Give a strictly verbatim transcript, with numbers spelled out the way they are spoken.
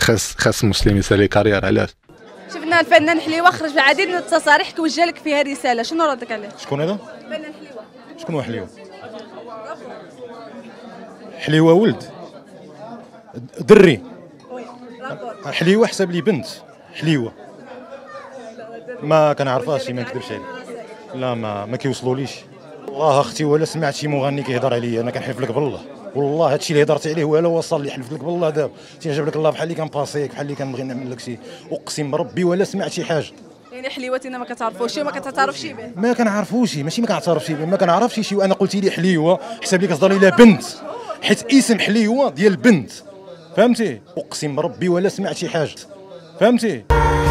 خاص خاص مسلم يسالي كارير. علاش؟ شفنا الفنان حليوه خرج بعديد من التصاريح كوجه لك فيها رساله، شنو ردك عليه؟ شكون هذا؟ الفنان حليوه. شكون هو حليوه؟ حليوه ولد دري. حليوه حسب لي بنت حليوه ما كنعرفهاش، ما نكذبش عليك. لا ما ما كيوصلوليش والله اختي، ولا سمعت شي مغني كيهضر عليا انا كنحلف لك بالله، والله هادشي اللي هضرت عليه ولا وصل لي، حلف لك بالله دابا تيعجب لك الله بحال اللي كنباسيك بحال اللي كنبغي نعمل لك شي، اقسم بربي ولا سمعت شي حاجه. يعني حليوتنا ما كتعرفوش وما كتعرفش به؟ ما كنعرفوش، ماشي ما كنعترفش به، ما كنعرفش شي. وانا قلت لي حليوه حسب لي كتهضر لي بنت، حيت اسم حليوه ديال بنت، فهمتي؟ اقسم بربي ولا سمعت شي حاجه، فهمتي؟